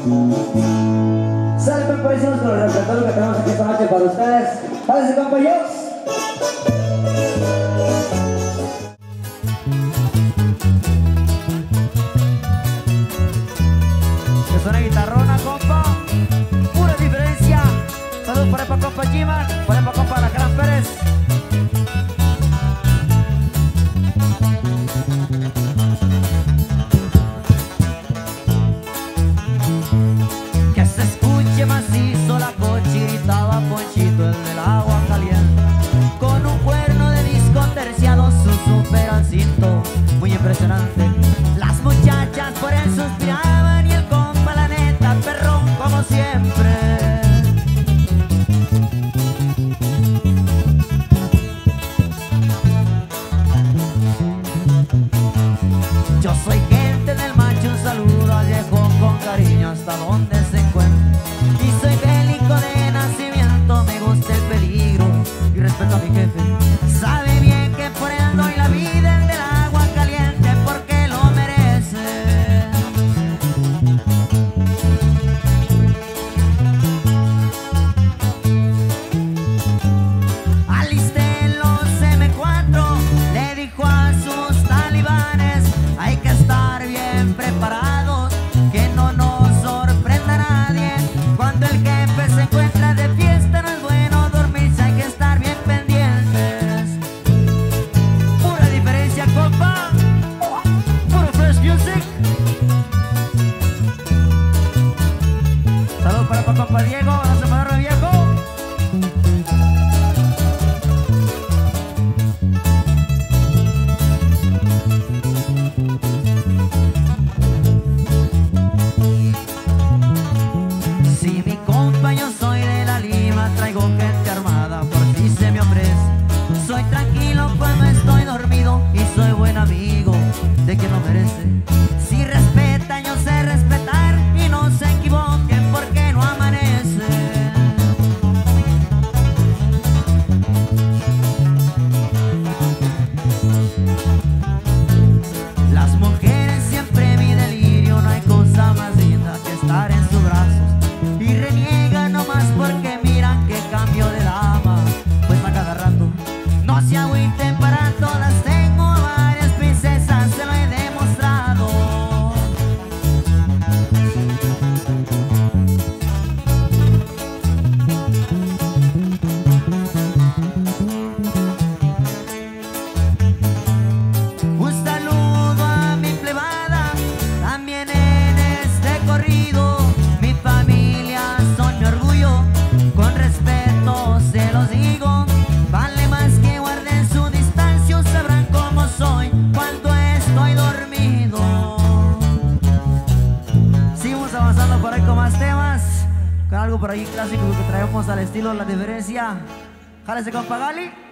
Sale, compa, hicimos con el repertorio que tenemos aquí esta noche para ustedes. Jálese, compañeros. Es una guitarrona, compa. Pura diferencia. Saludos para el compa G-Man, para el compa La Gran Pérez. Que se escuche macizo la cochirita, Ponchito, el del agua caliente. Con un cuerno de disco terciado, su super cinto, muy impresionante. Las muchachas por él suspiraban y el compa, la neta, perrón como siempre. Yo soy gente del macho, un saludo al viejo con cariño hasta donde se encuentre. Y soy bélico de nacimiento, me gusta el peligro y respeto a mi jefe. Sabe bien que por él doy la vida, el del agua caliente, porque lo merece. Alisten los M4, le dijo a sus talibanes, hay que estar bien preparados, que no nos sorprenda nadie. Cuando el jefe se encuentra de fiesta no es bueno dormirse, hay que estar bien pendientes. Pura diferencia, compa. Puro fresh music. Saludos para compa Diego, no se me agarre, viejo. Si mi compa, yo soy de la Lima, traigo gente armada por si se me ofrece. Soy tranquilo cuando estoy dormido y soy buen amigo de quien lo merece. Si respetan, yo sé respetar y no se equivoquen porque no amanece. Las mujeres siempre mi delirio, no hay cosa más linda que estar en sus brazos. Y reniegan nomás porque miran que cambio de dama, pues a cada rato. No se agüiten, para todas tengo a varias princesas, se lo he demostrado. Un saludo a mi plebada, también en este corrido. Mi familia son mi orgullo, con respeto se los digo. Vale más que guarden su distancia, sabrán cómo soy cuando estoy dormido. Seguimos avanzando por ahí con más temas, con algo por ahí clásico que traemos al estilo La Diferencia. Jálese, compa Gali.